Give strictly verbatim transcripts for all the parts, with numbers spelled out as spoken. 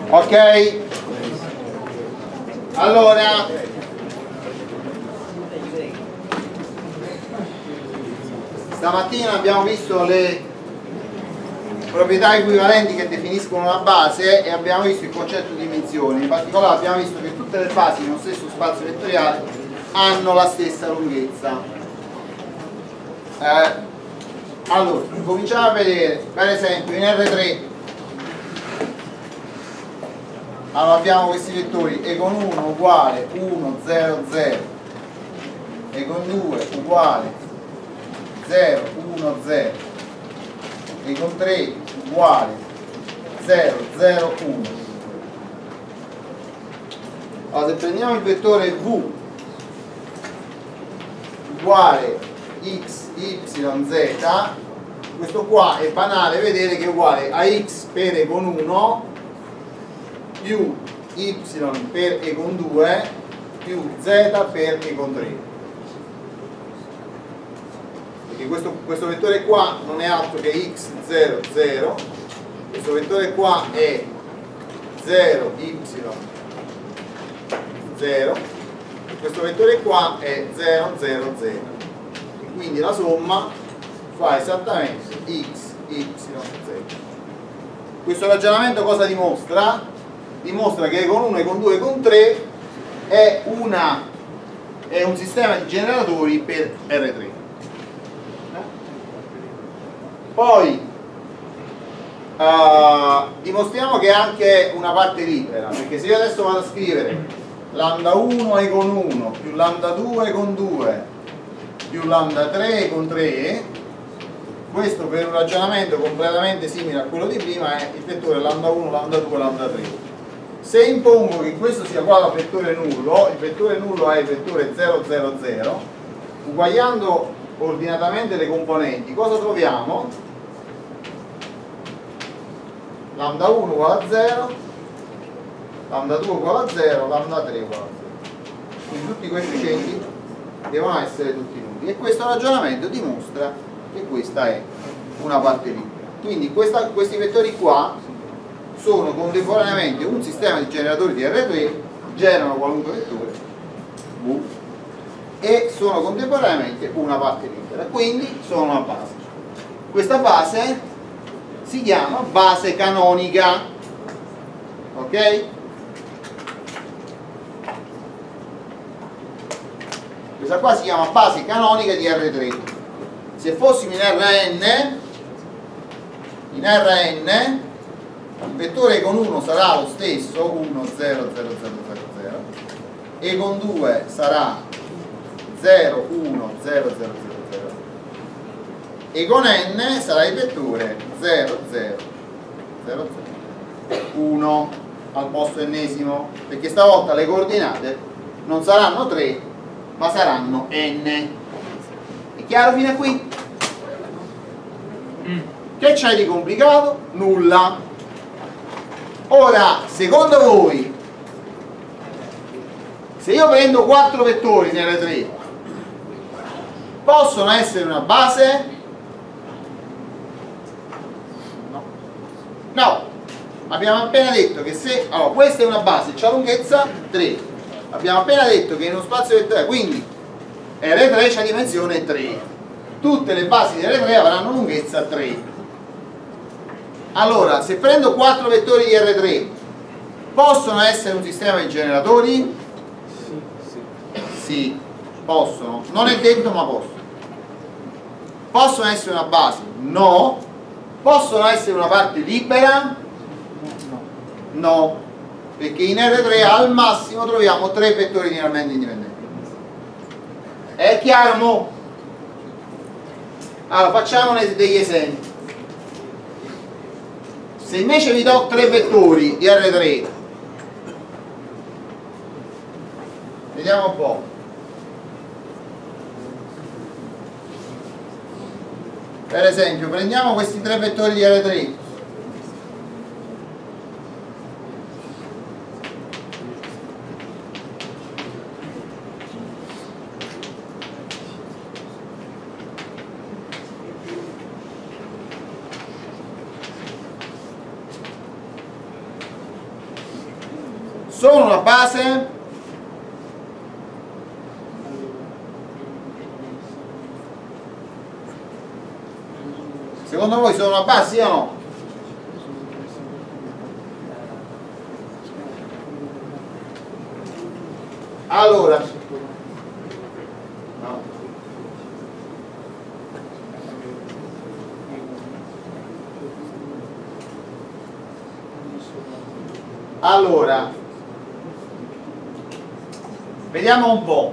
Ok? Allora, stamattina abbiamo visto le proprietà equivalenti che definiscono una base e abbiamo visto il concetto di dimensioni. In particolare abbiamo visto che tutte le basi nello stesso spazio vettoriale hanno la stessa lunghezza. Eh, allora, cominciamo a vedere, per esempio in R tre allora abbiamo questi vettori e con uno uguale uno, zero, zero e con due uguale zero, uno, zero e con tre uguale zero, zero, uno. Allora, se prendiamo il vettore V uguale x, y, z, questo qua è banale vedere che è uguale a x per e con uno più y per e con due più z per e con tre, perché questo, questo vettore qua non è altro che x, zero, zero, questo vettore qua è zero, y, zero, questo vettore qua è zero, zero, zero, e quindi la somma fa esattamente x, y, z. Questo ragionamento cosa dimostra? Dimostra che con uno, con due e con tre è, una, è un sistema di generatori per R tre. Poi uh, dimostriamo che è anche una parte libera, perché se io adesso vado a scrivere lambda uno e con uno più lambda due con due più lambda tre con tre, questo per un ragionamento completamente simile a quello di prima è il vettore lambda uno, lambda due, lambda tre. Se impongo che questo sia uguale al vettore nullo, il vettore nullo è il vettore zero, zero, zero, uguagliando ordinatamente le componenti, cosa troviamo? Lambda uno uguale a zero, lambda due uguale a zero, lambda tre uguale a zero. Quindi tutti i coefficienti devono essere tutti nulli. E questo ragionamento dimostra che questa è una parte libera. Quindi questa, questi vettori qua sono contemporaneamente un sistema di generatori di R tre, generano qualunque vettore V e sono contemporaneamente una parte libera, quindi sono una base. Questa base si chiama base canonica, ok? Questa qua si chiama base canonica di R tre. Se fossimo in R N, in R N il vettore con uno sarà lo stesso, uno, zero, zero, zero, zero, zero, e con due sarà zero, uno, zero, zero, zero, zero, e con n sarà il vettore zero, zero, zero, zero, uno al posto ennesimo, perché stavolta le coordinate non saranno tre ma saranno n. È chiaro fino a qui? Che c'è di complicato? Nulla. Ora, secondo voi, se io prendo quattro vettori in R tre, possono essere una base? No. No. Abbiamo appena detto che se... Allora, questa è una base, c'ha lunghezza tre. Abbiamo appena detto che in uno spazio vettoriale, quindi R tre c'ha dimensione tre. Tutte le basi di R tre avranno lunghezza tre. Allora, se prendo quattro vettori di R tre, possono essere un sistema di generatori? Sì, sì. Sì, possono. Non è detto, ma possono. Possono essere una base? No. Possono essere una parte libera? No. No. Perché in R tre al massimo troviamo tre vettori linearmente indipendenti. È chiaro, mo? Allora, facciamo degli esempi. Se invece vi do tre vettori di R tre, vediamo un po'. Per esempio, prendiamo questi tre vettori di R tre. sono una base? Secondo voi sono una base, sì o no? Allora, no. Allora, vediamo un po'.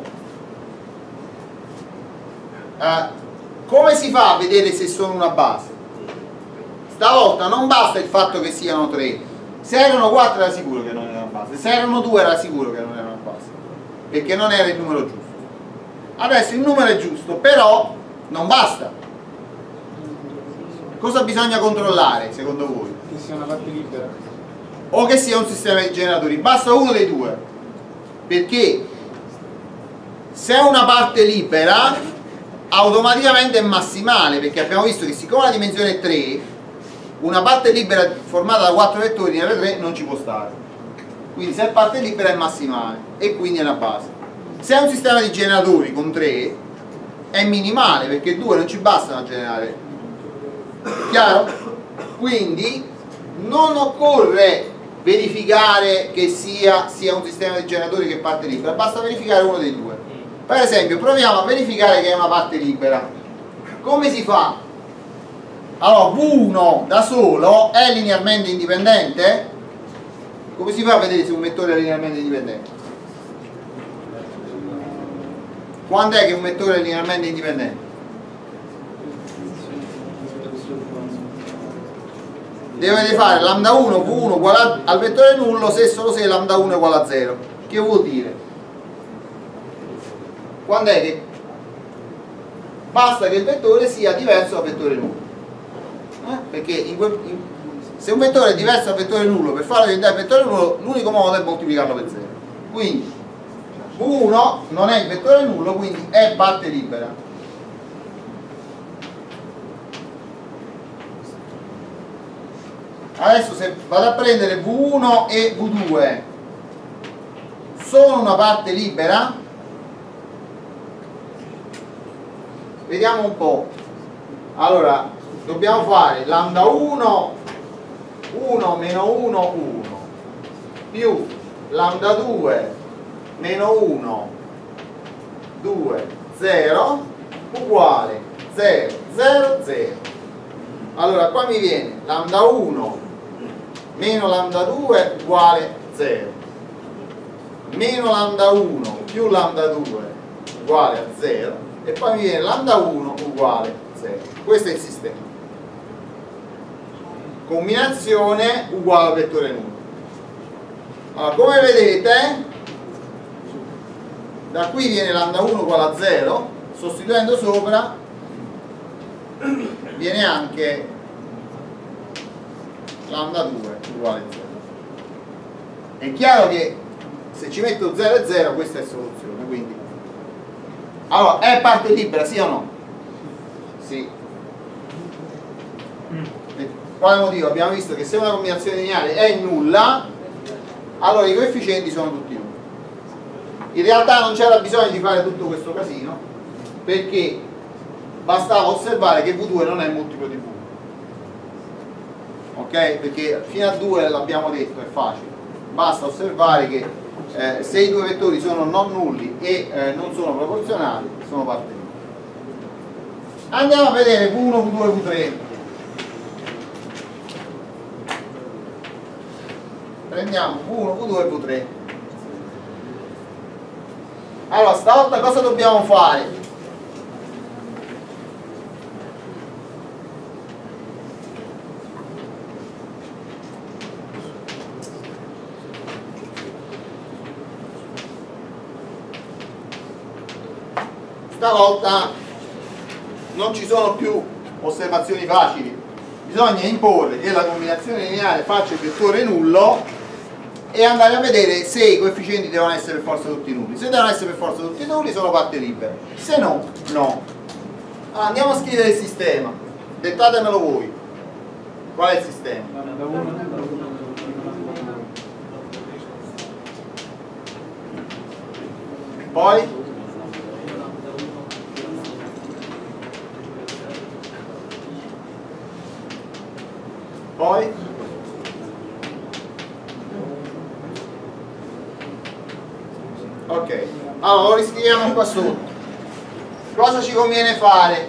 Uh, come si fa a vedere se sono una base? Stavolta non basta il fatto che siano tre. Se erano quattro era sicuro che non era una base, se erano due era sicuro che non era una base, perché non era il numero giusto. Adesso il numero è giusto, però non basta. Cosa bisogna controllare secondo voi? Che sia una parte libera. O che sia un sistema di generatori. Basta uno dei due, perché se è una parte libera automaticamente è massimale, perché abbiamo visto che siccome la dimensione è tre, una parte libera formata da quattro vettori in R tre non ci può stare, quindi se è parte libera è massimale e quindi è una base. Se è un sistema di generatori con tre è minimale, perché due non ci bastano a generare. Chiaro? Quindi non occorre verificare che sia, sia un sistema di generatori che parte libera, basta verificare uno dei due. Per esempio proviamo a verificare che è una parte libera. Come si fa? Allora, V uno da solo è linearmente indipendente? Come si fa a vedere se un vettore è linearmente indipendente? Quando è che un vettore è linearmente indipendente? Dovete fare lambda uno V uno uguale al vettore nullo se solo se lambda uno è uguale a zero. Che vuol dire? Quando è che basta che il vettore sia diverso dal vettore nullo, eh? Perché in quel, in, se un vettore è diverso dal vettore nullo, per farlo diventare vettore nullo l'unico modo è moltiplicarlo per zero. Quindi V uno non è il vettore nullo, quindi è parte libera. Adesso se vado a prendere V uno e V due sono una parte libera, vediamo un po'. Allora dobbiamo fare lambda uno uno meno uno uno più lambda due meno uno due zero uguale zero zero zero. Allora qua mi viene lambda uno meno lambda due uguale zero, meno lambda uno più lambda due uguale a zero, e poi mi viene lambda uno uguale zero. Questo è il sistema. Combinazione uguale al vettore nullo. Allora, come vedete, da qui viene lambda uno uguale a zero, sostituendo sopra viene anche lambda due uguale a zero. È chiaro che se ci metto zero e zero questa è soluzione, quindi allora è parte libera, sì o no? Sì. Per quale motivo? Abbiamo visto che se una combinazione lineare è nulla, allora i coefficienti sono tutti nulli. In realtà non c'era bisogno di fare tutto questo casino, perché bastava osservare che V due non è multiplo di V uno, ok? Perché fino a due l'abbiamo detto, è facile, basta osservare che eh, se i due vettori sono non nulli e eh, non sono proporzionali, sono parte nulla. Andiamo a vedere V uno, V due, V tre. Prendiamo V uno, V due e V tre. Allora, stavolta cosa dobbiamo fare? Stavolta non ci sono più osservazioni facili, bisogna imporre che la combinazione lineare faccia il vettore nullo e andare a vedere se i coefficienti devono essere per forza tutti nulli. Se devono essere per forza tutti nulli sono parte libera, se no, no. Allora, andiamo a scrivere il sistema, dettatemelo voi. Qual è il sistema? poi poi ok, allora lo riscriviamo qua sotto. Cosa ci conviene fare?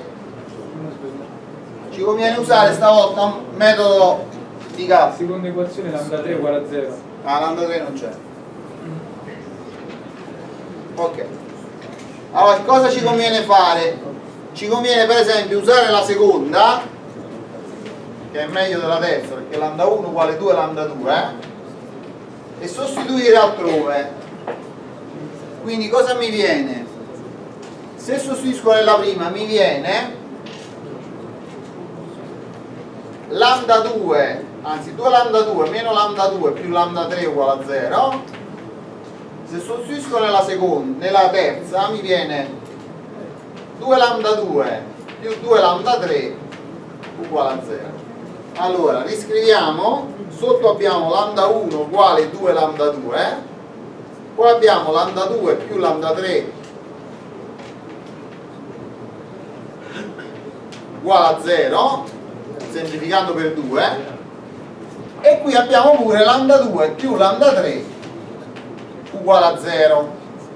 Ci conviene usare stavolta un metodo di calcolo. Seconda equazione, lambda tre uguale a zero. Ah, lambda tre non c'è. Ok, allora cosa ci conviene fare? Ci conviene per esempio usare la seconda, che è meglio della terza, perché lambda uno uguale due lambda due, eh? E sostituire altrove. Quindi cosa mi viene? Se sostituisco nella prima mi viene lambda due, anzi due lambda due meno lambda due più lambda tre uguale a zero. Se sostituisco nella seconda, nella terza mi viene due lambda due più due lambda tre uguale a zero. Allora riscriviamo, sotto abbiamo lambda uno uguale due lambda due, poi abbiamo lambda due più lambda tre uguale a zero, semplificando per due, e qui abbiamo pure lambda due più lambda tre uguale a zero.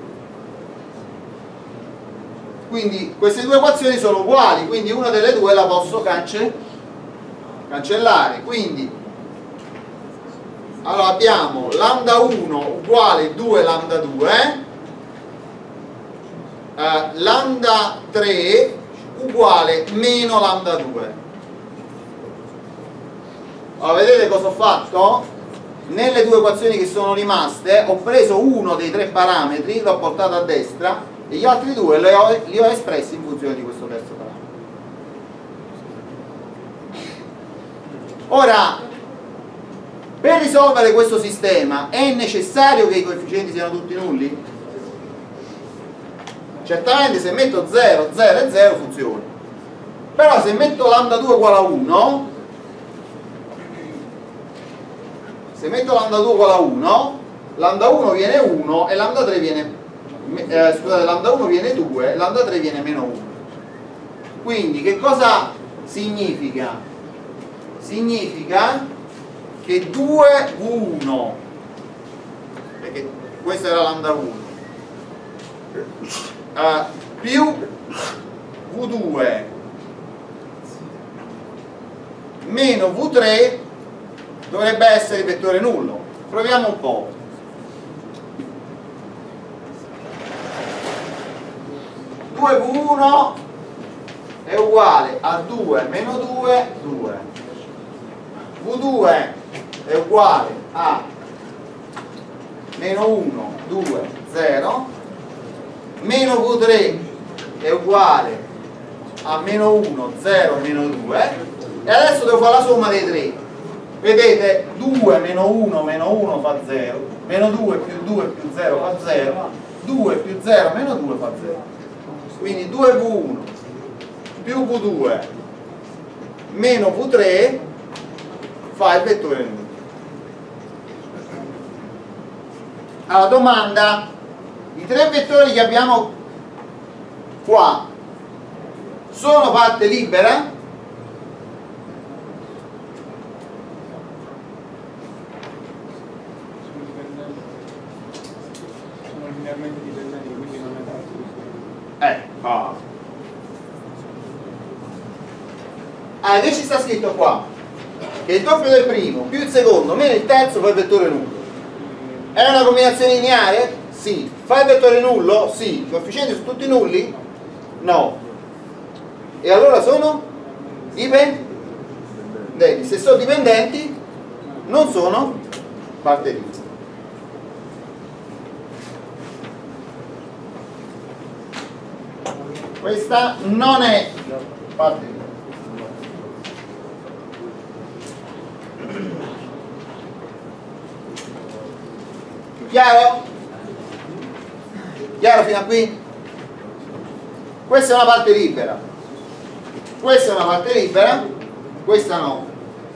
Quindi queste due equazioni sono uguali, quindi una delle due la posso cance cancellare. Quindi allora abbiamo lambda uno uguale due lambda due, eh, lambda tre uguale meno lambda due. Allora, vedete cosa ho fatto? Nelle due equazioni che sono rimaste ho preso uno dei tre parametri, l'ho portato a destra e gli altri due li ho, li ho espressi in funzione di questo terzo parametro. Ora, per risolvere questo sistema è necessario che i coefficienti siano tutti nulli? Certamente se metto zero, zero e zero funziona. Però se metto lambda due uguale a uno, se metto lambda due uguale a uno, lambda uno viene uno e lambda tre viene eh, scusate, lambda uno viene due, lambda tre viene meno uno. Quindi che cosa significa? Significa che due vu uno, perché questo era lambda uno, uh, più vu due meno vu tre dovrebbe essere il vettore nullo. Proviamo un po'. due vu uno è uguale a due meno due, due. vu due è uguale a meno uno, due, zero. Meno vu tre è uguale a meno uno, zero, meno due. E adesso devo fare la somma dei tre. Vedete, due meno uno meno uno fa zero, meno due più due più zero fa zero, due più zero meno due fa zero. Quindi due vu uno più vu due meno vu tre fa il vettore nullo. Allora, domanda: i tre vettori che abbiamo qua sono parte libera? Sono linearmente dipendenti, quindi non è tanto. Eh, ah. Ah, che ci sta scritto qua? Che il doppio del primo più il secondo meno il terzo fa il vettore nullo. È una combinazione lineare? Sì. Fa il vettore nullo? Sì. I coefficienti sono tutti nulli? No. E allora sono dipendenti. Se sono dipendenti non sono parte libera. Questa non è parte libera. Chiaro? Chiaro fino a qui? Questa è una parte libera, questa è una parte libera, questa no.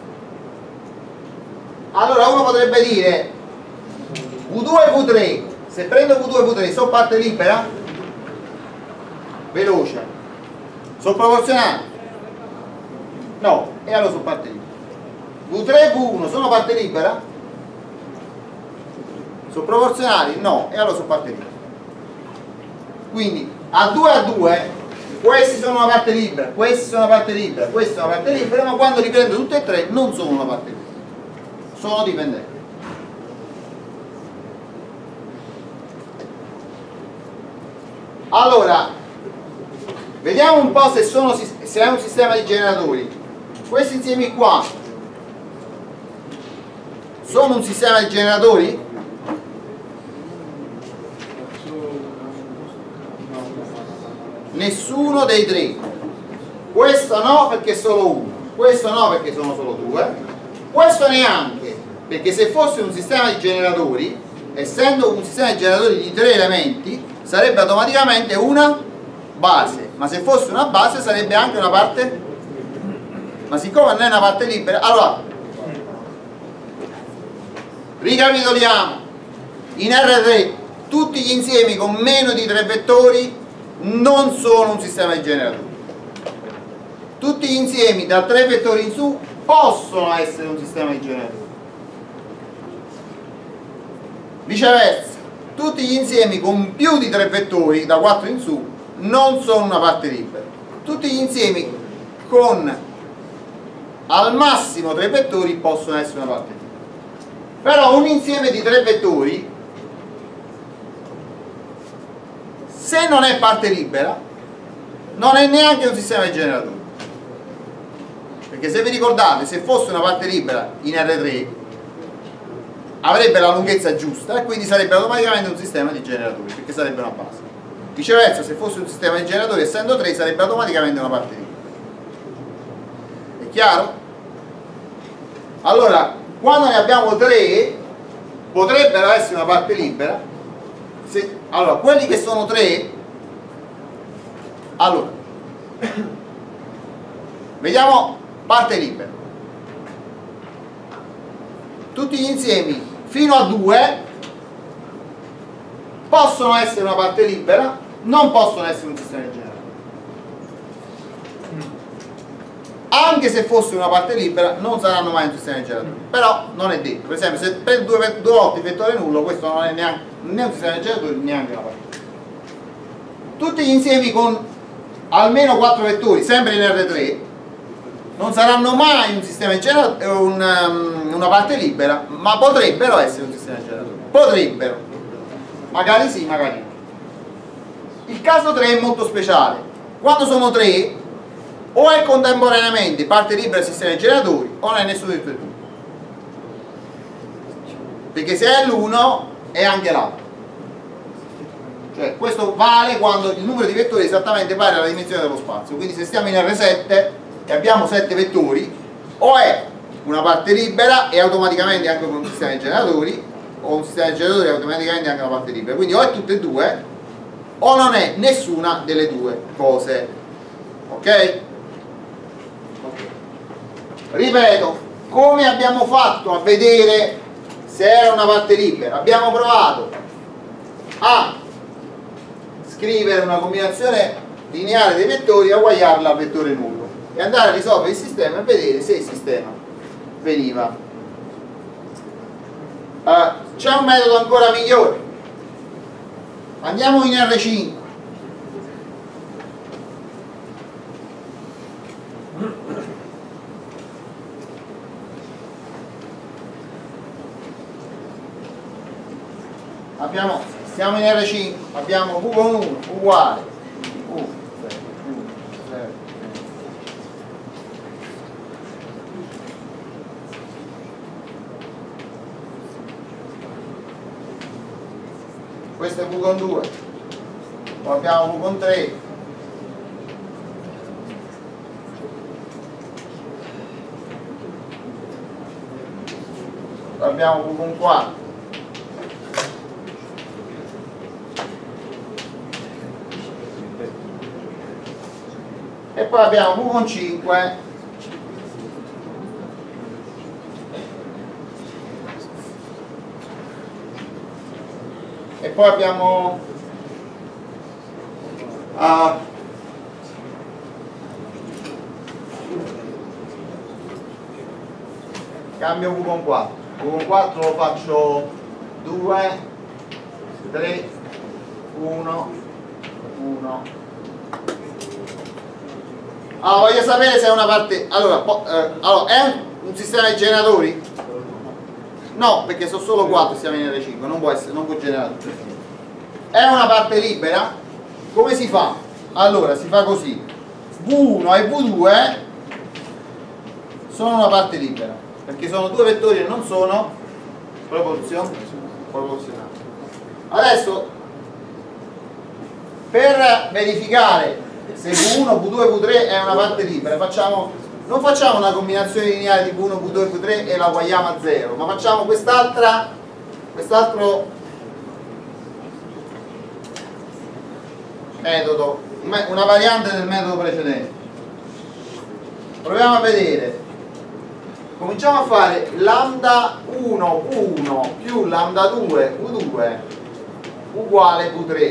Allora uno potrebbe dire vu due e vu tre Se prendo V due e V tre sono parte libera? Veloce. Sono proporzionali? No, e allora sono parte libera. V tre e V uno sono parte libera? Sono proporzionali? No, e allora sono parte libera. Quindi a due a due questi sono una parte libera, questi sono una parte libera, questi sono una parte libera, ma quando li prendo tutte e tre non sono una parte libera, sono dipendenti. Allora, vediamo un po' se, sono, se è un sistema di generatori. Questi insiemi qua sono un sistema di generatori? Nessuno dei tre. Questo no perché è solo uno, questo no perché sono solo due, questo neanche, perché se fosse un sistema di generatori, essendo un sistema di generatori di tre elementi, sarebbe automaticamente una base, ma se fosse una base sarebbe anche una parte, ma siccome non è una parte libera, allora ricapitoliamo. In R tre tutti gli insiemi con meno di tre vettori non sono un sistema di generatori. Tutti gli insiemi da tre vettori in su possono essere un sistema di generatori. Viceversa, tutti gli insiemi con più di tre vettori da quattro in su non sono una parte libera. Tutti gli insiemi con al massimo tre vettori possono essere una parte libera. Però un insieme di tre vettori, se non è parte libera, non è neanche un sistema di generatori. Perché se vi ricordate, se fosse una parte libera in R tre avrebbe la lunghezza giusta e quindi sarebbe automaticamente un sistema di generatori, perché sarebbe una base. Viceversa, se fosse un sistema di generatori essendo tre sarebbe automaticamente una parte libera. È chiaro? Allora, quando ne abbiamo tre potrebbero essere una parte libera. Se, allora, quelli che sono tre, allora vediamo parte libera. Tutti gli insiemi fino a due possono essere una parte libera, non possono essere un sistema di generatori. Anche se fosse una parte libera non saranno mai un sistema di generatori, però non è detto. Per esempio, se prendo due, due volte il vettore nullo, questo non è neanche né un sistema di generatori neanche una parte. Tutti gli insiemi con almeno quattro vettori, sempre in R tre, non saranno mai un sistema di generatori, un, um, una parte libera, ma potrebbero essere un sistema di generatori. Potrebbero, magari sì, magari no. Il caso tre è molto speciale. Quando sono tre, o è contemporaneamente parte libera del sistema di generatori o non è nessuno di tutti e due, perché se è l'uno è anche l'altro. Cioè questo vale quando il numero di vettori è esattamente pari alla dimensione dello spazio. Quindi se stiamo in R sette e abbiamo sette vettori, o è una parte libera e automaticamente anche con un sistema di generatori, o un sistema di generatori e automaticamente anche una parte libera. Quindi o è tutte e due o non è nessuna delle due cose. Ok? Ripeto, come abbiamo fatto a vedere se era una parte libera? Abbiamo provato a scrivere una combinazione lineare dei vettori e a uguagliarla al vettore nullo e andare a risolvere il sistema e vedere se il sistema veniva. Uh, c'è un metodo ancora migliore. Andiamo in R cinque. Abbiamo, siamo in R cinque, abbiamo V con uno uguale U, sei, uno, sei, questo è V con due, poi abbiamo V con tre, poi abbiamo V con quattro, e poi abbiamo V con cinque e poi abbiamo uh, cambio V con quattro. V con quattro lo faccio due, tre, uno, uno. Allora, voglio sapere se è una parte. Allora, eh, allora è un sistema di generatori? No, perché sono solo quattro siamo in R cinque, non può essere, non può generare. È una parte libera? Come si fa? Allora, si fa così. V uno e V due sono una parte libera, perché sono due vettori e non sono proporzionali. Adesso, per verificare se V uno, V due e V tre è una parte libera, facciamo, non facciamo una combinazione lineare di V uno, V due e V tre e la uguagliamo a zero, ma facciamo quest'altra, quest'altro metodo, una variante del metodo precedente. Proviamo a vedere. Cominciamo a fare lambda uno V uno più lambda due V due uguale V tre.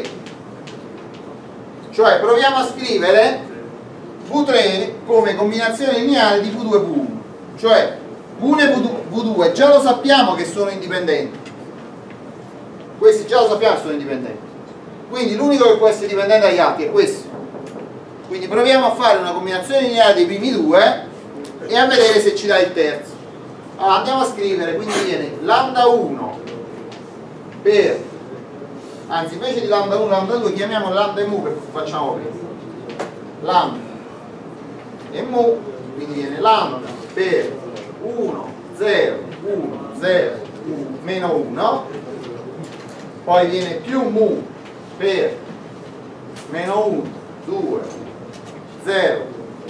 Cioè proviamo a scrivere V tre come combinazione lineare di V due e V uno. Cioè V uno e V due già lo sappiamo che sono indipendenti. Questi già lo sappiamo che sono indipendenti. Quindi l'unico che può essere dipendente dagli altri è questo. Quindi proviamo a fare una combinazione lineare dei primi due e a vedere se ci dà il terzo. Allora andiamo a scrivere, quindi viene lambda uno per, anzi invece di lambda uno lambda due chiamiamo lambda e mu, che facciamo prima, lambda e mu, quindi viene lambda per uno, zero, uno, zero, uno, meno uno, poi viene più mu per meno uno, due, zero,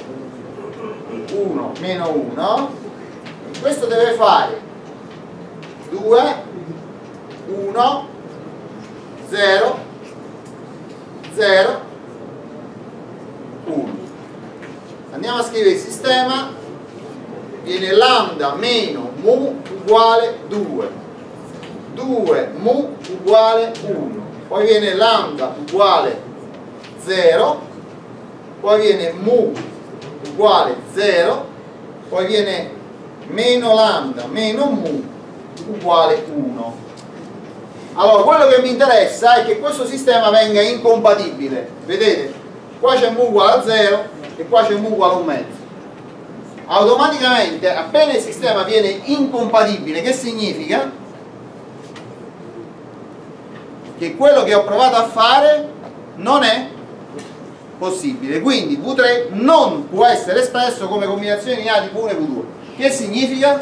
uno, meno uno. Questo deve fare due, uno, zero, zero, uno. Andiamo a scrivere il sistema. Viene lambda meno mu uguale due, due mu uguale uno, poi viene lambda uguale zero, poi viene mu uguale zero, poi viene meno lambda meno mu uguale uno. Allora quello che mi interessa è che questo sistema venga incompatibile. Vedete? Qua c'è mu uguale a zero e qua c'è mu uguale a un mezzo. Automaticamente appena il sistema viene incompatibile, che significa? Che quello che ho provato a fare non è possibile, quindi V tre non può essere espresso come combinazione lineare di V uno e V due. Che significa?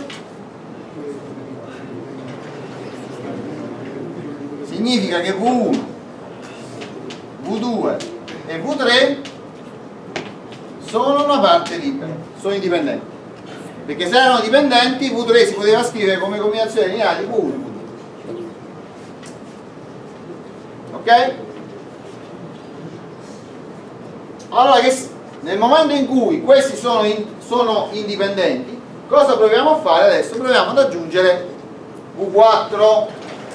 Significa che V uno, V due e V tre sono una parte libera, sono indipendenti, perché se erano dipendenti V tre si poteva scrivere come combinazione lineare di V uno e V due. Ok? Allora, che nel momento in cui questi sono, in, sono indipendenti, cosa proviamo a fare adesso? Proviamo ad aggiungere V quattro.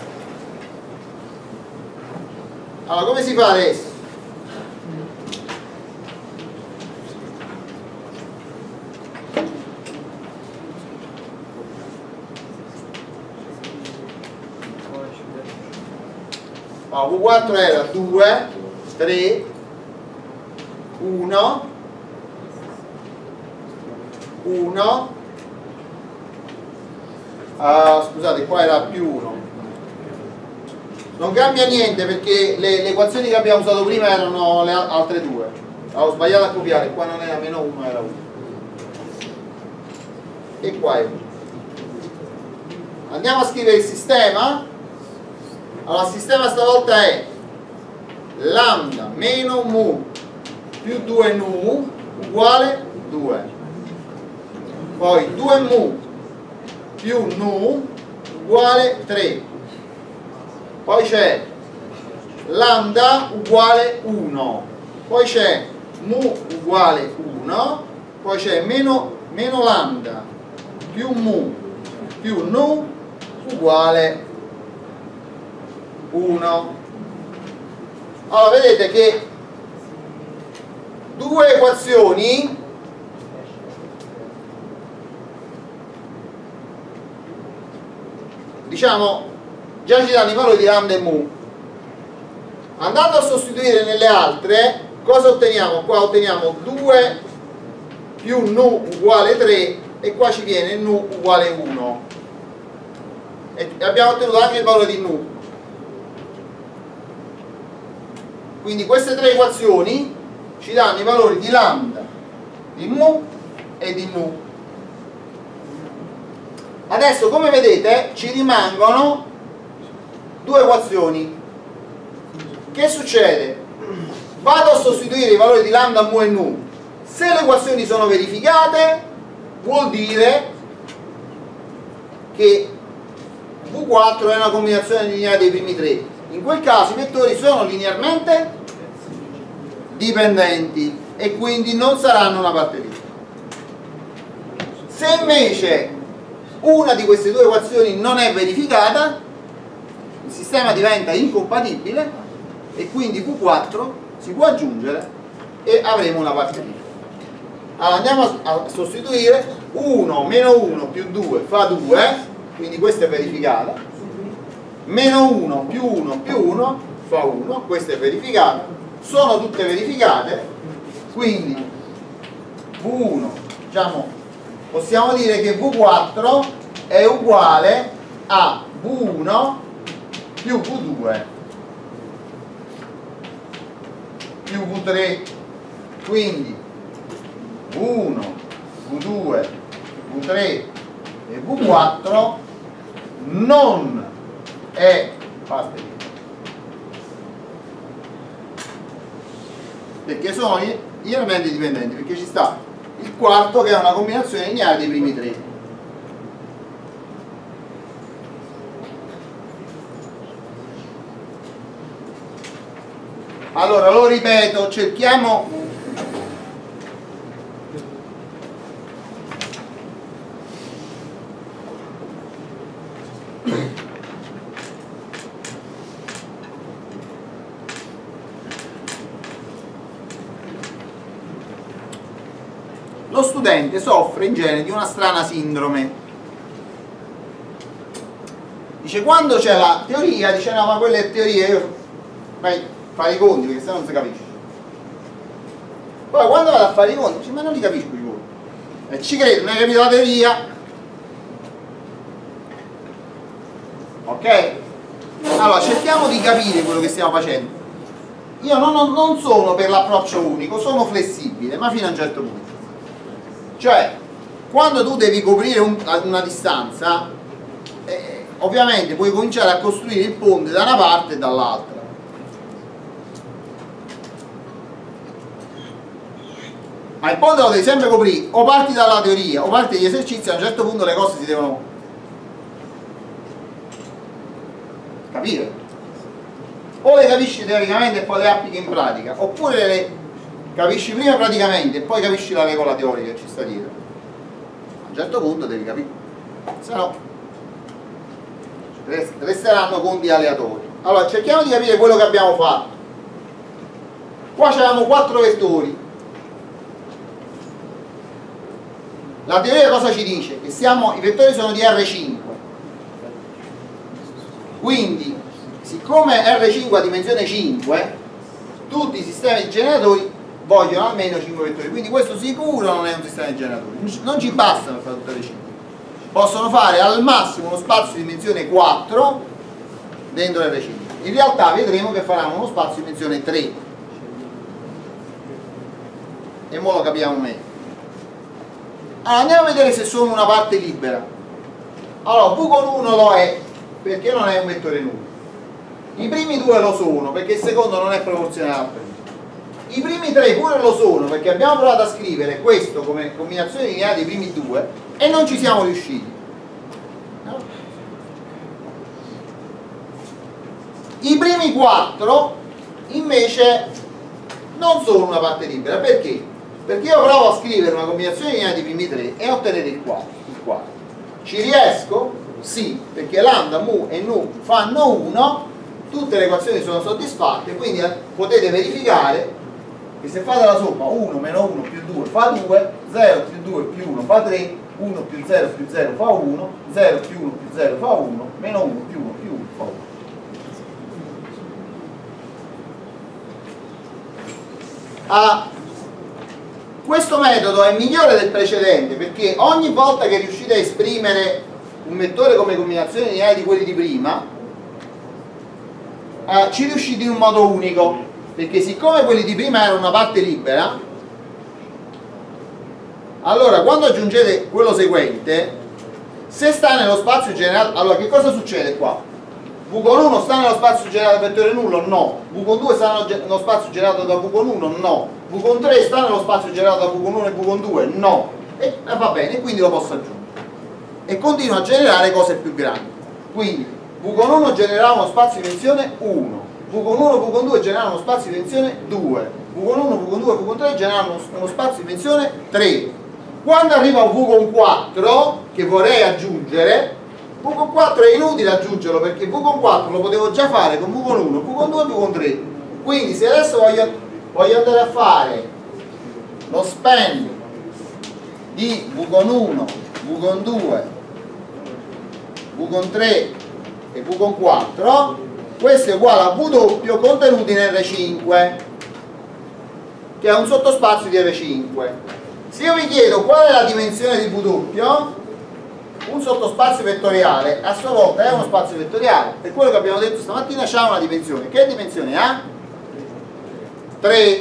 Allora, come si fa adesso? Allora, V quattro era due, tre, uno, uno, uh, scusate, qua era più uno. Non cambia niente perché le, le equazioni che abbiamo usato prima erano le altre due. Avevo sbagliato a copiare, qua non era meno uno, era uno. E qua è uno. Andiamo a scrivere il sistema. Allora il sistema stavolta è lambda meno mu più due nu uguale due, poi due mu più nu uguale tre, poi c'è lambda uguale uno, poi c'è mu uguale uno, poi c'è meno, meno lambda più mu più nu uguale uno. Allora vedete che due equazioni diciamo già ci danno i valori di lambda e mu. Andando a sostituire nelle altre, cosa otteniamo? Qua otteniamo due più nu uguale tre e qua ci viene nu uguale uno e abbiamo ottenuto anche il valore di nu. Quindi queste tre equazioni ci danno i valori di lambda, di mu e di nu. Adesso, come vedete, ci rimangono due equazioni. Che succede? Vado a sostituire i valori di lambda, mu e nu. Se le equazioni sono verificate, vuol dire che V quattro è una combinazione lineare dei primi tre. In quel caso i vettori sono linearmente dipendenti e quindi non saranno una parte libera. Se invece una di queste due equazioni non è verificata, il sistema diventa incompatibile e quindi V quattro si può aggiungere e avremo una parte libera. Allora andiamo a sostituire. Uno meno uno più due fa due, quindi questa è verificata. Meno uno più uno più uno fa uno, questa è verificata. Sono tutte verificate, quindi V uno, diciamo, possiamo dire che V quattro è uguale a V uno più V due più V tre, quindi V uno, V due, V tre e V quattro non è parte libera perché sono linearmente dipendenti, perché ci sta il quarto che è una combinazione lineare dei primi tre. Allora lo ripeto, cerchiamo lo studente soffre in genere di una strana sindrome. Dice, quando c'è la teoria, dice no, ma quella è teoria, io vai fare i conti perché sennò non si capisce. Poi quando vado a fare i conti dice, ma non li capisco i conti, e ci credo, non hai capito la teoria, ok? Allora cerchiamo di capire quello che stiamo facendo. Io non, non sono per l'approccio unico, sono flessibile, ma fino a un certo punto. Cioè, quando tu devi coprire un, una distanza, eh, ovviamente puoi cominciare a costruire il ponte da una parte e dall'altra. Ma il ponte lo devi sempre coprire, o parti dalla teoria o parti dagli esercizi, a un certo punto le cose si devono capire. O le capisci teoricamente e poi le applichi in pratica, oppure le capisci prima praticamente e poi capisci la regola teorica che ci sta dietro. A un certo punto devi capire, se no resteranno conti aleatori. Allora cerchiamo di capire quello che abbiamo fatto. Qua c'erano quattro vettori. La teoria cosa ci dice? Che siamo, i vettori sono di R cinque, quindi siccome R cinque ha dimensione cinque, tutti i sistemi di generatori vogliono almeno cinque vettori, quindi questo sicuro non è un sistema di generatori, non ci bastano per fare tutte le cinque, possono fare al massimo uno spazio di dimensione quattro dentro R cinque, in realtà vedremo che faranno uno spazio di dimensione tre e ora lo capiamo meglio. Allora andiamo a vedere se sono una parte libera. Allora V con uno lo è perché non è un vettore nullo, i primi due lo sono perché il secondo non è proporzionale al primo, i primi tre pure lo sono perché abbiamo provato a scrivere questo come combinazione lineare dei primi due e non ci siamo riusciti, no? I primi quattro invece non sono una parte libera. Perché? Perché io provo a scrivere una combinazione lineare dei primi tre e ottenere il quarto, il quarto. Ci riesco? Sì, perché lambda, mu e nu fanno uno tutte le equazioni sono soddisfatte, quindi potete verificare che se fate la somma uno meno uno più due fa due, zero più due più uno fa tre, uno più zero più zero fa uno, zero più uno più zero fa uno, meno uno più uno più uno fa uno. Ah, questo metodo è migliore del precedente perché ogni volta che riuscite a esprimere un vettore come combinazione lineare di quelli di prima, eh, ci riuscite in un modo unico, perché siccome quelli di prima erano una parte libera, allora quando aggiungete quello seguente, se sta nello spazio generato, allora che cosa succede qua? V con uno sta nello spazio generato da vettore nullo? No. V con due sta nello spazio generato da V con uno? No. V con tre sta nello spazio generato da V con uno e V con due? No. E va bene, quindi lo posso aggiungere. E continua a generare cose più grandi. Quindi V con uno genererà uno spazio di dimensione uno, V con uno, V con due generano uno spazio di dimensione due, V con uno, V con due, V con tre generano uno spazio di dimensione tre. Quando arriva a V con quattro, che vorrei aggiungere, V con quattro è inutile aggiungerlo perché V con quattro lo potevo già fare con V con uno, V con due e V con tre. Quindi se adesso voglio, voglio andare a fare lo span di V con uno, V con due, V con tre e V con quattro, questo è uguale a V doppio contenuti in R cinque, che è un sottospazio di R cinque. Se io vi chiedo qual è la dimensione di V doppio, un sottospazio vettoriale a sua volta è uno spazio vettoriale. Per quello che abbiamo detto stamattina c'ha una dimensione. Che dimensione ha? tre.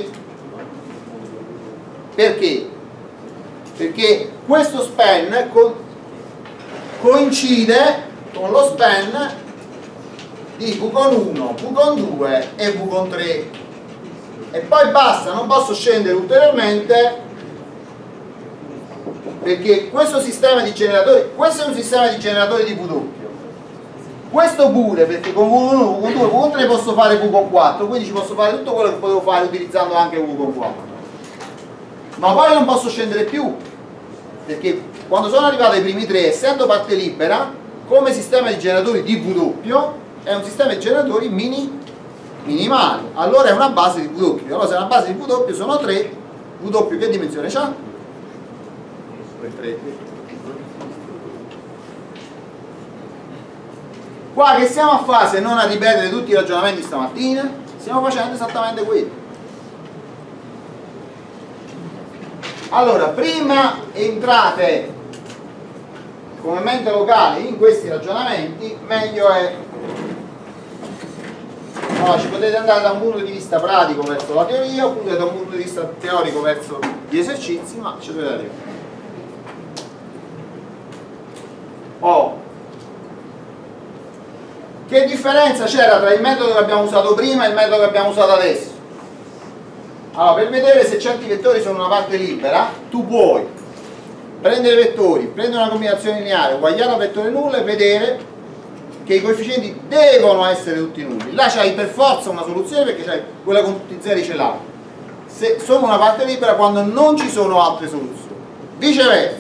Perché? Perché questo span co coincide con lo span di V con uno, V con due e V con tre. E poi basta, non posso scendere ulteriormente perché questo sistema di generatori, questo è un sistema di generatori di V doppio, questo pure, perché con V uno, V con due, V con tre posso fare V con quattro, quindi ci posso fare tutto quello che potevo fare utilizzando anche V con quattro, ma poi non posso scendere più perché quando sono arrivato ai primi tre, essendo parte libera, come sistema di generatori di V doppio è un sistema di generatori mini, minimali, allora è una base di V doppio. Allora se è una base di V doppio sono tre, V doppio che dimensione c'ha? tre. Qua che siamo a fare se non a ripetere tutti i ragionamenti stamattina? Stiamo facendo esattamente quello. Allora, prima entrate come mente locale in questi ragionamenti, meglio è. Allora, ci potete andare da un punto di vista pratico verso la teoria oppure da un punto di vista teorico verso gli esercizi, ma ci dovete arrivare. Oh. Che differenza c'era tra il metodo che abbiamo usato prima e il metodo che abbiamo usato adesso? Allora, per vedere se certi vettori sono una parte libera, tu puoi prendere i vettori, prendere una combinazione lineare uguagliata a vettore nullo e vedere che i coefficienti devono essere tutti nulli. Là c'hai per forza una soluzione perché c'hai quella con tutti i zeri ce l'hai. Se sono una parte libera quando non ci sono altre soluzioni. Viceversa.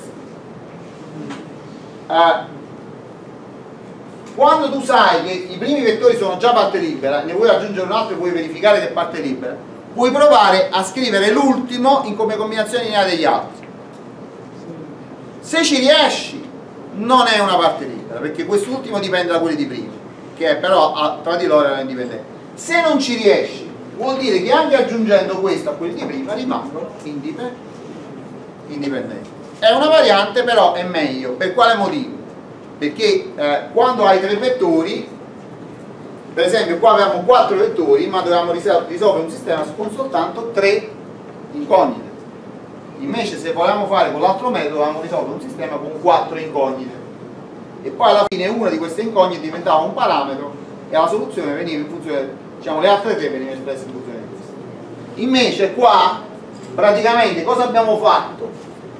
Uh, quando tu sai che i primi vettori sono già parte libera, ne vuoi aggiungere un altro e vuoi verificare che è parte libera, puoi provare a scrivere l'ultimo in come combinazione lineare degli altri. Se ci riesci non è una parte libera perché quest'ultimo dipende da quelli di prima, che è però a, tra di loro erano indipendenti. Se non ci riesci vuol dire che anche aggiungendo questo a quelli di prima rimangono indipendenti. È una variante, però è meglio. Per quale motivo? Perché eh, quando hai tre vettori, per esempio qua avevamo quattro vettori ma dovevamo risolvere un sistema con soltanto tre incognite, invece se volevamo fare con l'altro metodo dovevamo risolvere un sistema con quattro incognite e poi alla fine una di queste incognite diventava un parametro e la soluzione veniva in funzione, diciamo le altre tre venivano espresse in funzione di questo. Invece qua praticamente cosa abbiamo fatto?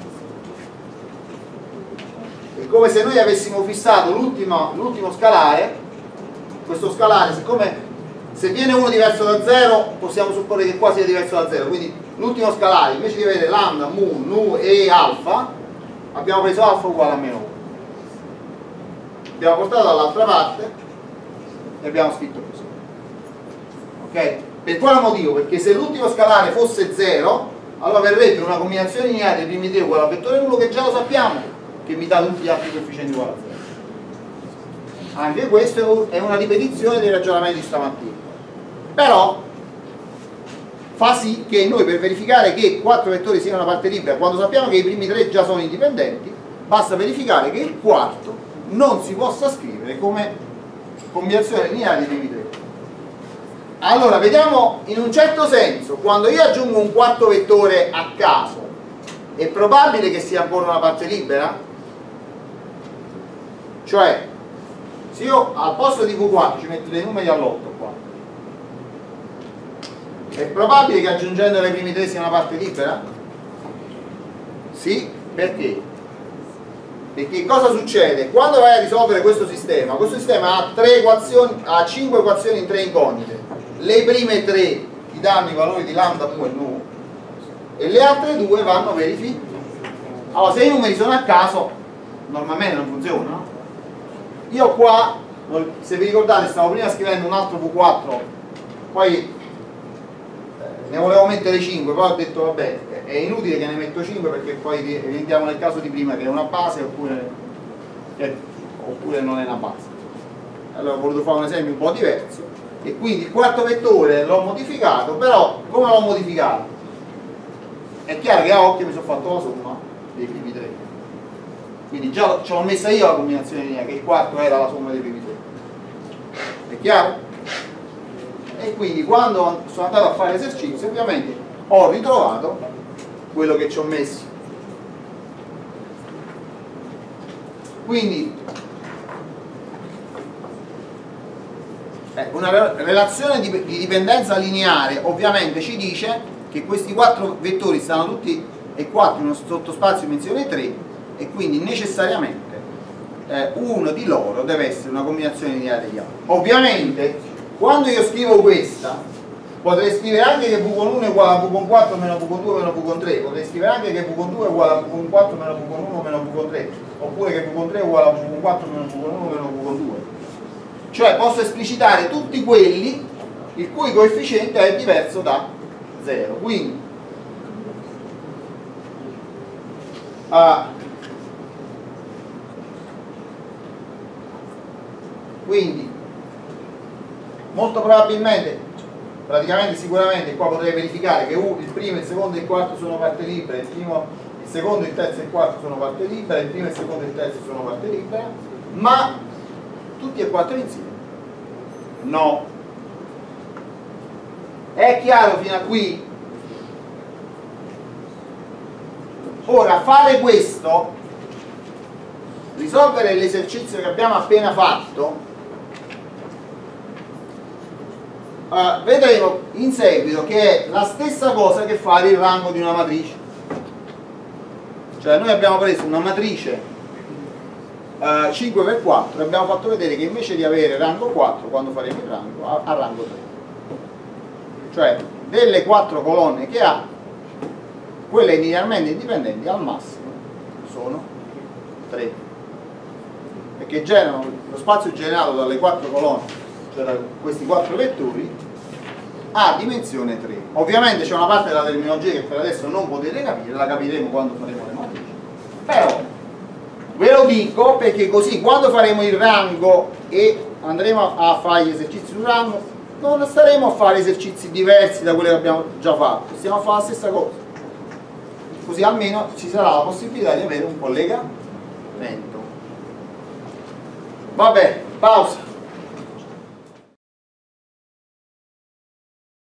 È come se noi avessimo fissato l'ultimo l'ultimo scalare. Questo scalare, siccome se viene uno diverso da zero possiamo supporre che qua sia diverso da zero, quindi l'ultimo scalare invece di avere lambda, mu, nu e alfa abbiamo preso alfa uguale a meno uno, abbiamo portato dall'altra parte e abbiamo scritto così. ok? Per quale motivo? Perché se l'ultimo scalare fosse zero, allora verrebbe una combinazione lineare dei primi tre uguale al vettore nullo, che già lo sappiamo che mi dà tutti gli altri coefficienti uguali a zero. Anche questo è una ripetizione dei ragionamenti di stamattina, però fa sì che noi, per verificare che quattro vettori siano una parte libera, quando sappiamo che i primi tre già sono indipendenti, basta verificare che il quarto non si possa scrivere come combinazione lineare dei primi tre. Allora, vediamo, in un certo senso, quando io aggiungo un quarto vettore a caso, è probabile che sia ancora una parte libera? Cioè, se io al posto di V quattro ci metto dei numeri all'otto qua, è probabile che aggiungendo le prime tre sia una parte libera? Sì, perché? Perché cosa succede? Quando vai a risolvere questo sistema, questo sistema ha, tre equazioni, ha cinque equazioni in tre incognite. Le prime tre ti danno i valori di lambda, mu e nu, e le altre due vanno verificate. Allora, se i numeri sono a caso, normalmente non funzionano. Io qua, se vi ricordate, stavo prima scrivendo un altro V quattro, poi ne volevo mettere cinque, poi ho detto vabbè, è inutile che ne metto cinque perché poi rientriamo nel caso di prima, che è una base oppure, eh, oppure non è una base. Allora ho voluto fare un esempio un po' diverso, e quindi il quarto vettore l'ho modificato, però come l'ho modificato? È chiaro che a occhio mi sono fatto la somma dei primi tre, quindi già ce l'ho messa io la combinazione lineare, che il quarto era la somma dei primi tre. È chiaro? E quindi quando sono andato a fare l'esercizio, ovviamente ho ritrovato quello che ci ho messo. Quindi eh, una relazione di, di dipendenza lineare ovviamente ci dice che questi quattro vettori stanno tutti e quattro in uno sottospazio dimensione tre, e quindi necessariamente eh, uno di loro deve essere una combinazione lineare degli altri. Ovviamente quando io scrivo questa, potrei scrivere anche che V con uno è uguale a V con quattro meno V con due meno V con tre, potrei scrivere anche che V con due è uguale a V con quattro meno V con uno meno V con tre, oppure che V con tre è uguale a V con quattro meno V con uno meno V con due. Cioè posso esplicitare tutti quelli il cui coefficiente è diverso da zero. Quindi uh, quindi molto probabilmente, praticamente sicuramente, qua potrei verificare che il primo, il secondo e il quarto sono parte libera, il, primo, il secondo, il terzo e il quarto sono parte libera, il primo, il secondo e il terzo sono parte libera, ma tutti e quattro insieme no. È chiaro fino a qui? Ora, fare questo, risolvere l'esercizio che abbiamo appena fatto, Uh, vedremo in seguito che è la stessa cosa che fare il rango di una matrice. Cioè noi abbiamo preso una matrice uh, cinque per quattro e abbiamo fatto vedere che invece di avere rango quattro, quando faremo il rango, ha, ha rango tre. Cioè delle quattro colonne che ha, quelle linearmente indipendenti al massimo sono tre, perché generano lo spazio generato dalle quattro colonne, cioè da questi quattro vettori, ha dimensione tre. Ovviamente c'è una parte della terminologia che per adesso non potete capire, la capiremo quando faremo le matrici, però ve lo dico perché così quando faremo il rango e andremo a fare gli esercizi sul rango non staremo a fare esercizi diversi da quelli che abbiamo già fatto, stiamo a fare la stessa cosa, così almeno ci sarà la possibilità di avere un collegamento. Vabbè, pausa.